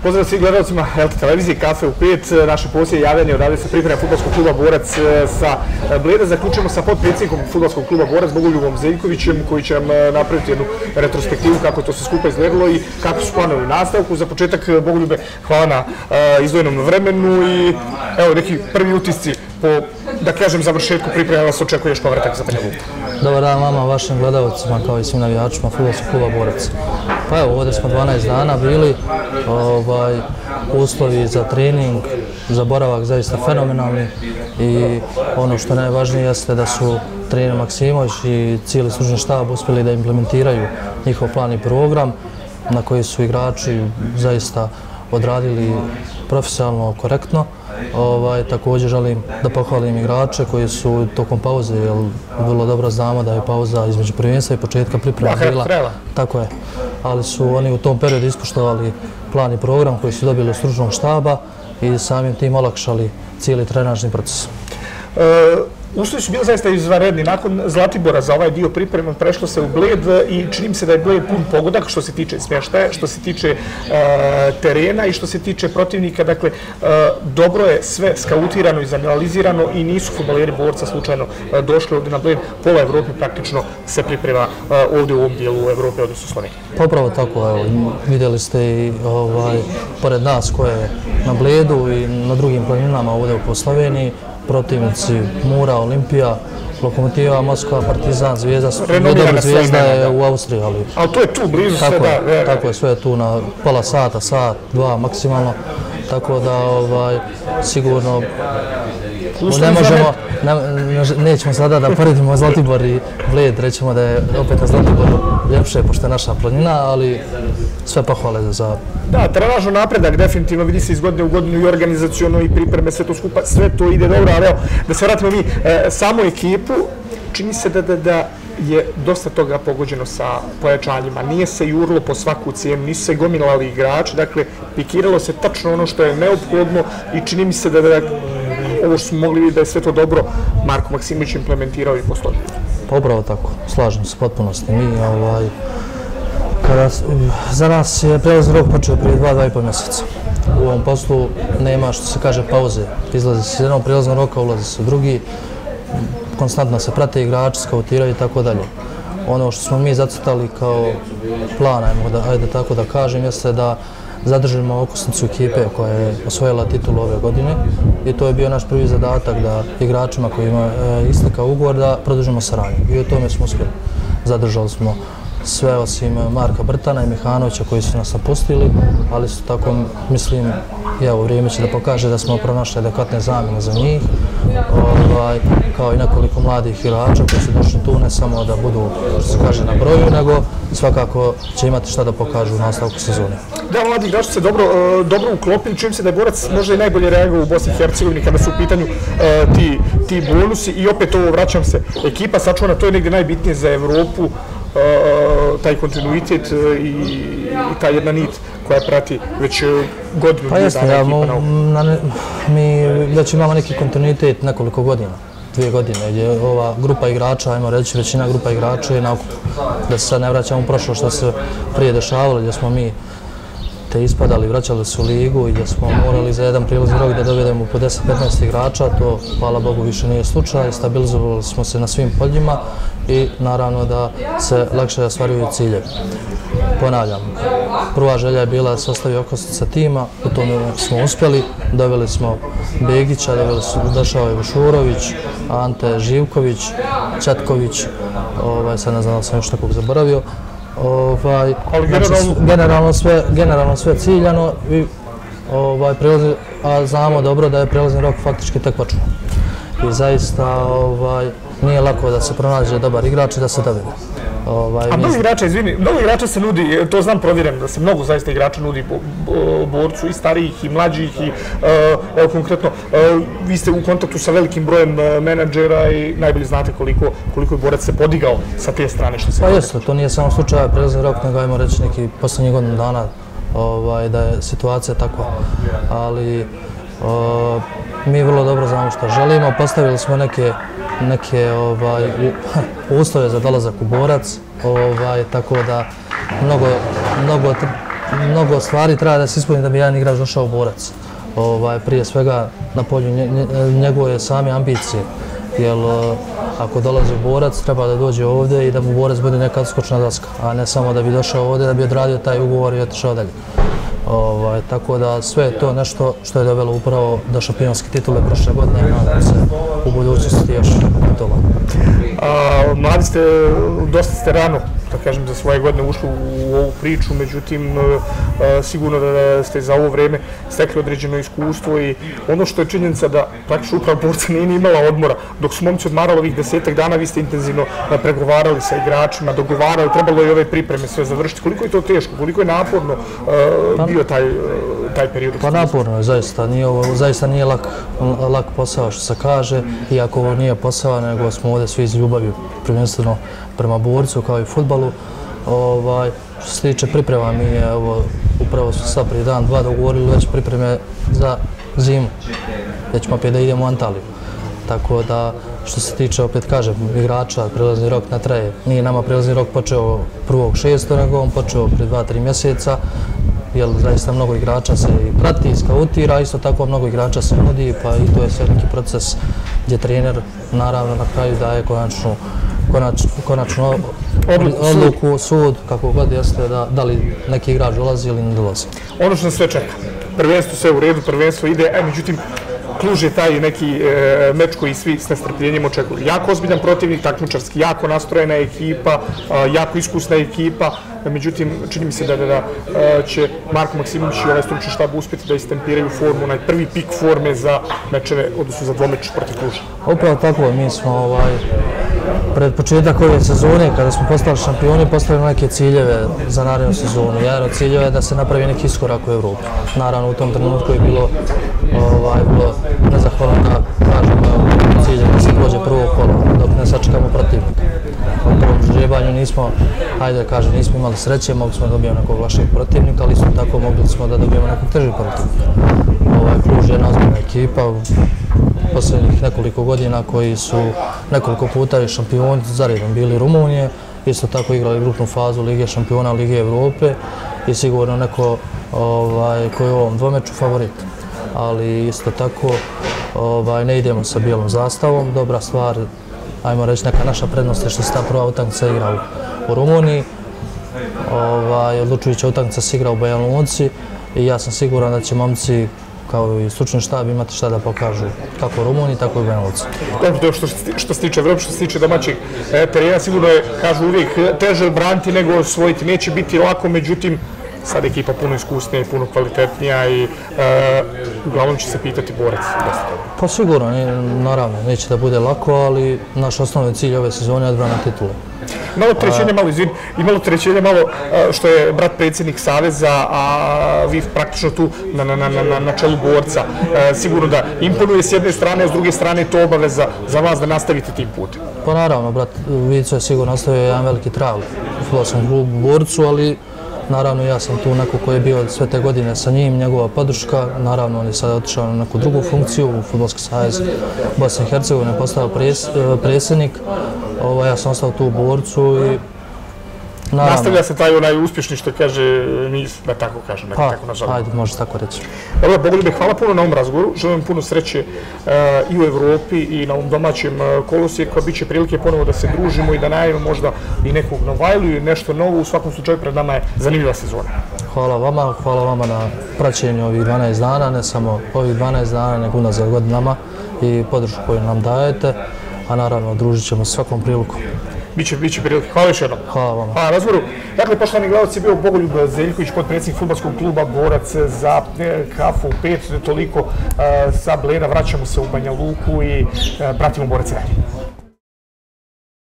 Pozdrav svim gledalcima LT televizije, Kafe u 5, naše posljednje javljanje odavde se priprema fudbalskog kluba Borac sa Bleda. Zaključujemo sa potpredsjednikom fudbalskog kluba Borac, Bogoljubom Zeljkovićem, koji će nam napraviti jednu retrospektivu kako to se skupa izgledalo i kako su planovi u nastavku. Za početak, Bogoljube, hvala na izdvojenom vremenu i evo neki prvi utisci po, da kažem, završetku priprema vas očekuje još povratak za Banja Luku. Dobar dan vama, vašim gledalcima kao i svim navijačima fudbalskog kluba Borac. Pa evo, ovdje smo 12 dana bili, uslovi za trening, za boravak zaista fenomenalni i ono što je najvažnije jeste da su trener Maksimović i cijeli stručni štab uspjeli da implementiraju njihov plan i program na koji su igrači zaista odradili profesionalno, korektno. Također želim da pohvalim igrače koji su tokom pauze, jer vrlo dobro znamo da je pauza između prvenstva i početka priprema bila. Tako je, ali su oni u tom periodu ispoštovali plan i program koji su dobili od stručnog štaba i samim tim olakšali cijeli trenažni proces. Uslovi su bili zaista izvanredni. Nakon Zlatibora za ovaj dio priprema prešlo se u Bled i čini mi se da je Bled pun pogodak što se tiče smještaja, što se tiče terena i što se tiče protivnika. Dakle, dobro je sve skautirano i zanalizirano i nisu fudbaleri Borca slučajno došli ovdje na Bled. Pola Evrope praktično se priprema ovdje u ovom dijelu Evrope, odnosno Slovenije. Pa upravo tako, evo, vidjeli ste i pored nas ko je na Bledu i na drugim planinama ovdje po Sloveniji, protivnici Mura, Olimpija, Lokomotiva, Moskva, Partizan, Zvijezda, Zvijezda je u Austriji, ali to je tu blizu sve, da. Tako je, sve je tu na pola sata, sat, dva maksimalno, tako da sigurno ne možemo, nećemo sada da poredimo Zlatibor i Bled, rećemo da je opet na Zlatiboru ljepše, pošto je naša planina, ali sve pohvale za... Da, trenažno napredak definitivno vidi se iz godine u godinu i organizacijono i pripreme, sve to skupa, sve to ide dobro, ali evo, da se vratimo mi samu ekipu, čini se da je dosta toga pogođeno sa pojačanjima. Nije se jurlo po svaku cijenu, nisu se gomilali igrači, dakle, pikiralo se tačno ono što je neophodno i čini mi se da ovo što smo mogli vidjeti da je sve to dobro Marko Maksimović implementirao i posložio. Pa upravo tako, slažem se potpunosti. Za nas je prelazni rok počeo prije 2,5 mjeseca. U ovom poslu nema, što se kaže, pauze. Izlazi se iz jednog prelaznog roka, ulazi se u drugi, konstantno se prate igrači, skautiraju i tako dalje. Ono što smo mi zacrtali kao plan, ajde tako da kažem, jeste da zadržimo okosnicu ekipe koja je osvojila titulu ove godine i to je bio naš prvi zadatak da igračima kojima je istekao ugovor da produžimo saradnju i u tome smo uspjeli. Zadržali smo sve osim Marka Brtana i Mihanovića koji su nas napustili, ali su tako, mislim, evo, vrijeme će da pokaže da smo pronašli adekvatne zamjene za njih, kao i nekoliko mladih igrača koji su došli tu, ne samo da budu, što se kaže, na broju, nego svakako će imati šta da pokažu u nastavku sezone. Da, mladi igrači se dobro uklopili, čujem se da je Borac možda i najbolje reagovao u Bosni i Hercegovini kada su u pitanju ti bonusi i opet ovo, vraćam se, ekipa sačuvana, to je negdje najbitnije za Evropu, taj kontinuitet i ta jedna nit koja prati već godinu dana ekipa na ovom. Mi već imamo neki kontinuitet nekoliko godina, 2 godine, gdje ova grupa igrača, ajmo reći, većina grupa igrača je na okupu. Da se sad ne vraćamo u prošlo što se prije dešavalo, gdje smo mi te ispadali, vraćali su u ligu i gdje smo morali za jedan prilazni rok da dovedemo po 10-15 igrača, to, hvala Bogu, više nije slučaj, stabilizovali smo se na svim poljima i naravno da se lakše ostvaruju ciljevi. Ponavljam, prva želja je bila da se ostavi okosnica tima, u tome smo uspjeli, doveli smo Begića, došao je Vušurović, Ante Živković, Četković, sad ne znam da sam još nekog zaboravio, generalno sve ciljano, a znamo dobro da je prelazni rok faktički tek počeo. I zaista nije lako da se pronađe dobar igrač i da se dovede. A mnogo igrača se nudi, to znam provjereno, da se mnogo zaista igrača nudi Borcu, i starijih i mlađih i konkretno vi ste u kontaktu sa velikim brojem menadžera i najbolje znate koliko je Borac se podigao sa te strane što se... Pa jeste, to nije samo slučaj prelazni rok, nego ajmo reći neki posljednjih godinu dana da je situacija takva, ali mi vrlo dobro znamo što želimo, postavili smo neke uslove za dolazak u Borac, tako da mnogo mnogo stvari treba da se ispuni da bi jedan igrač došao u Borac. Prije svega na polju njegove same ambicije. Jer ako dolazi u Borac, treba da dođe ovdje i da mu Borac bude neka skočna daska, a ne samo da bi došao ovdje da bi odradio taj ugovor i otišao dalje. Tako da sve je to nešto što je dovelo upravo do šampionske titule prošle godine i nadam se u budućnosti još toga. Mladi ste, dosta ste rano, da kažem, za svoje godine ušli u ovu priču, međutim, sigurno da ste za ovo vreme stekli određeno iskustvo i ono što je činjenica da praktično uprava Borca nije imala odmora. Dok su momci odmarali ovih 10 dana, vi ste intenzivno pregovarali sa igračima, dogovarali, trebalo je ove pripreme sve završiti. Koliko je to teško, koliko je naporno bio taj period? Pa naporno je, zaista nije lak posao što se kaže, iako ovo nije posao, nego smo ovdje svi iz ljubavi, prvenstveno prema Borcu kao i fudbalu. Što se tiče priprema, mi je upravo su sad prije dan, dva dogovorili već pripreme za zimu. Već ćemo opet da idemo u Antaliju. Tako da, što se tiče, opet kažem, igrača, prelazni rok ne traje. Nije nama prelazni rok počeo 1.6. nego on počeo prije 2-3 mjeseca. Jer zaista mnogo igrača se i prati, i skautira, isto tako mnogo igrača se nudi, pa i to je sve neki proces gdje trener naravno na kraju daje konačnu odluku, sud, kako god jeste, da li neki igrač dolazi ili ne dolazi. Ono što nas sve čeka, prvenstvo sve u redu, prvenstvo ide, međutim, Kluž je taj neki meč koji svi s nestrpljenjem očekuju. Jako ozbiljan protivnik, takmičarski, jako nastrojena ekipa, jako iskusna ekipa, međutim, čini mi se da će Marko Maksimović i ovaj stručni štab uspjeti da istempiraju formu, onaj prvi pik forme za mečeve, odnosno za dvomeč protiv Kluža. Upravo tako, mi smo pred početak ove sezone, kada smo postali šampioni, postavili neke ciljeve za narednu sezonu. Jedan od ciljeva je da se napravi neki iskorak u Evropi. Naravno, u tom trenutku je bilo nezahvalno da kažemo cilje da se prođe prvo kolo, dok ne sačekamo protivnika. U prvom žrebanju nismo, nismo imali sreće, mogli smo da dobijemo nekog vašeg protivnika, ali isto tako mogli smo da dobijemo nekog težeg protivnika. Kluž je jedna ozbiljna ekipa, posljednjih nekoliko godina koji su nekoliko puta šampioni zaredom bili Rumunije, isto tako igrali grupnu fazu Lige šampiona, Lige Evrope i sigurno neko koji je u ovom dvomeču favorit. Ali isto tako ne idemo sa bijelom zastavom, dobra stvar, ajmo reći neka naša prednost je što se ta prva utakmica igra u Rumuniji, odlučujuća utakmica se igra u Banja Luci i ja sam siguran da će momci kao i stručni štab imati šta da pokažu kako u Rumuniji, tako i u Banja Luci. Dobro, što se tiče Evrope, što se tiče domaćeg terena, sigurno je, kažu uvijek, teže braniti nego osvojiti. Neće biti lako, međutim, sad ekipa puno iskusnija i puno kvalitetnija i uglavnom će se pitati Borac. Pa sigurno, naravno, neće da bude lako, ali naš osnovni cilj ove sezone je odbrana titula. Imalo trećenje malo što je brat predsjednik Saveza, a vi praktično tu na čelu Borca. Sigurno da imponuje s jedne strane, a s druge strane je to obaveza za vas da nastavite tim putem. Pa naravno, brat Vico je sigurno ostavio jedan veliki trag u fudbalskom klubu Borcu, ali naravno ja sam tu neko koji je bio sve te godine sa njim, njegova podrška. Naravno on je sada otišao na neku drugu funkciju u Fudbalski savez Bosne i Hercegovine, postao predsjednik. Ja sam ostao tu u Borcu i nastavlja se taj onaj uspješni što kaže niz, da tako kažem, da tako nazovem. Ajde, može tako reći. Dobro, Bogoljube, hvala puno na ovom razgovoru. Želim puno sreće i u Evropi i na ovom domaćem kolosijeku. Bit će prilike ponovo da se družimo i da najavimo možda i nekog Novajlu ili nešto novo. U svakom slučaju pred nama je zanimljiva sezona. Hvala vama na praćenju ovih 12 dana, ne samo ovih 12 dana, nego unazad godinama i podršku koju nam dajete, a naravno družit ćemo se svakom priliku. Biće prilike. Hvala još jednom. Hvala vama. Hvala na razgovoru. Dakle, poštovani gledalci, bio Bogoljub Zeljković, potpredsjednik fudbalskog kluba Borac za kafu u 5. Toliko sa Bleda. Vraćamo se u Banja Luku i pratimo Borac dalje.